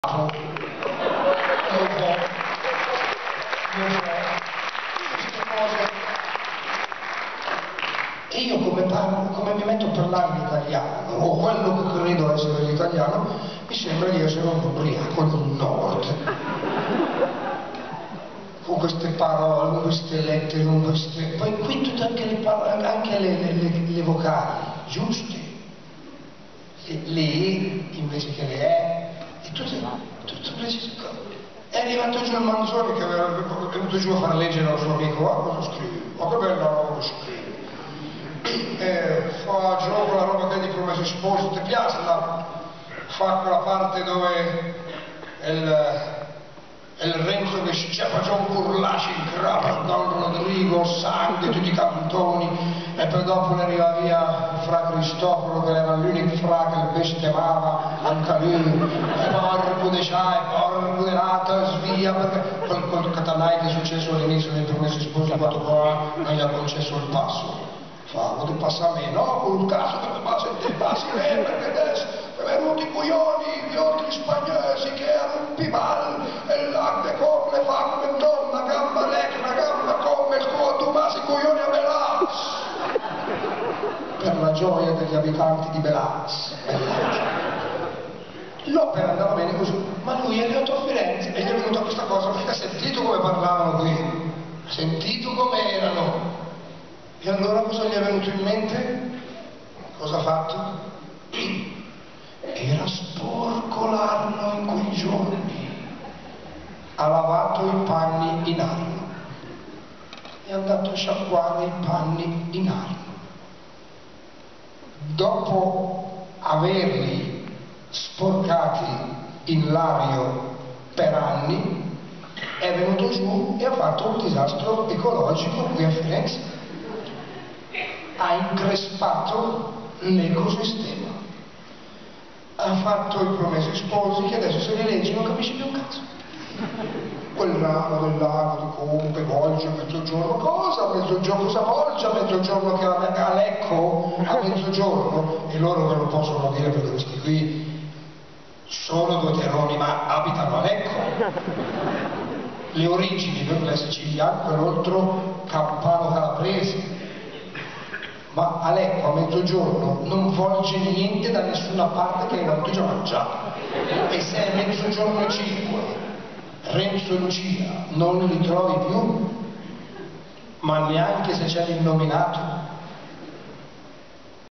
non può, queste cose. E io come mi metto a parlare l'italiano, o quello che credo essere l'italiano, mi sembra di essere un ubriaco del nord. Con queste parole, con queste lettere, con queste... Poi qui tutte anche le vocali, giuste. Le E invece che le E, tutte precise. È arrivato giù il Manzoni che è venuto giù a far leggere al suo amico, cosa scrivi? Ma che bella roba che scrivi. Fa gioco la roba che è di Promessi Sposi, ti piace? Fa quella parte dove il Renzo che scappa già un curlasci in crapa, Don Rodrigo, sangue, tutti i cantoni, e poi dopo ne arriva via Fra Cristoforo che era l'unico fra che il bestemava, anche lui, e porco de c'hai, porco de nata, svia, perché col Catanai che è successo all'inizio dei Promessi Sposi, quando qua non gli ha concesso il passo. Fa, vuoi passa a me? No, con un caso che mi passa in te passi me, perché adesso è venuti i coglioni, gli altri spagnoli che erano un pimal, e l'acque come le fa come donna, gamba lecna, gamba come il tuo, tu masi coglioni a Belas. Per la gioia degli abitanti di Belas. L'opera andava bene così, ma lui è arrivato a Firenze e gli è venuta questa cosa, perché ha sentito come parlavano qui, ha sentito come erano. E allora cosa gli è venuto in mente? Cosa ha fatto? Era sporco l'Arno in quei giorni. Ha lavato i panni in Arno. È andato a sciacquare i panni in Arno. Dopo averli sporcati in Lario per anni, è venuto giù e ha fatto un disastro ecologico qui a Firenze. Ha increspato l'ecosistema, ha fatto i Promessi Sposi che adesso se li leggi non capisci più un cazzo. Quel ramo del lago di Como che volge a mezzogiorno, cosa volge a mezzogiorno che a Lecco a mezzogiorno? E loro non lo possono dire perché questi qui sono due terroni ma abitano a Lecco. Le origini per le siciliane, quell'altro campano calabrese. Ma a Lecco a mezzogiorno non volge niente da nessuna parte che non ti già mangiato. E se è mezzogiorno 5, Renzo e Lucia non li trovi più, ma neanche se c'è l'innominato.